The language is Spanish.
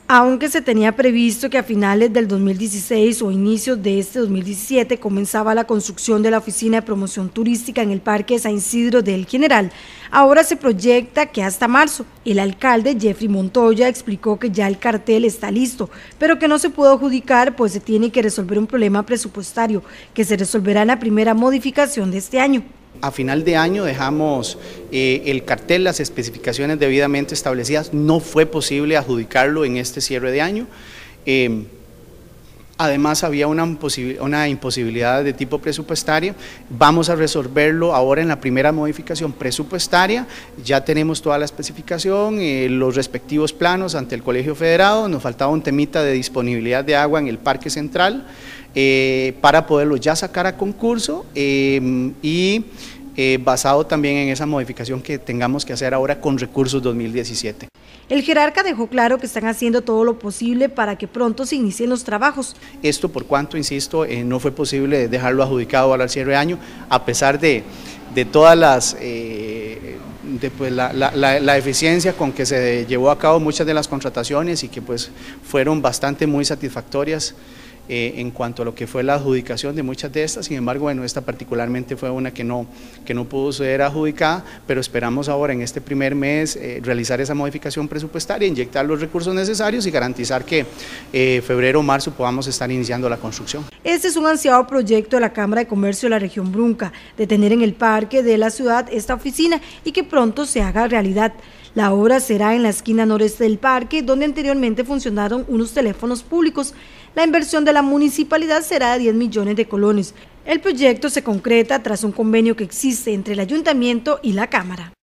Aunque se tenía previsto que a finales del 2016 o inicios de este 2017 comenzaba la construcción de la oficina de promoción turística en el Parque San Isidro del General, ahora se proyecta que hasta marzo. El alcalde Jeffrey Montoya explicó que ya el cartel está listo, pero que no se pudo adjudicar pues se tiene que resolver un problema presupuestario que se resolverá en la primera modificación de este año. A final de año dejamos el cartel, las especificaciones debidamente establecidas, no fue posible adjudicarlo en este cierre de año. Además había una imposibilidad de tipo presupuestario, vamos a resolverlo ahora en la primera modificación presupuestaria, ya tenemos toda la especificación, los respectivos planos ante el Colegio Federado, nos faltaba un temita de disponibilidad de agua en el Parque Central, para poderlo ya sacar a concurso basado también en esa modificación que tengamos que hacer ahora con recursos 2017. El jerarca dejó claro que están haciendo todo lo posible para que pronto se inicien los trabajos. Esto por cuanto, insisto, no fue posible dejarlo adjudicado ahora al cierre de año, a pesar de todas las la eficiencia con que se llevó a cabo muchas de las contrataciones y que pues fueron bastante muy satisfactorias en cuanto a lo que fue la adjudicación de muchas de estas. Sin embargo, bueno, esta particularmente fue una que no pudo ser adjudicada, pero esperamos ahora en este primer mes realizar esa modificación presupuestaria, inyectar los recursos necesarios y garantizar que febrero o marzo podamos estar iniciando la construcción. Este es un ansiado proyecto de la Cámara de Comercio de la región Brunca, de tener en el parque de la ciudad esta oficina y que pronto se haga realidad. La obra será en la esquina noreste del parque, donde anteriormente funcionaron unos teléfonos públicos. La inversión de la municipalidad será de 10 millones de colones. El proyecto se concreta tras un convenio que existe entre el ayuntamiento y la Cámara.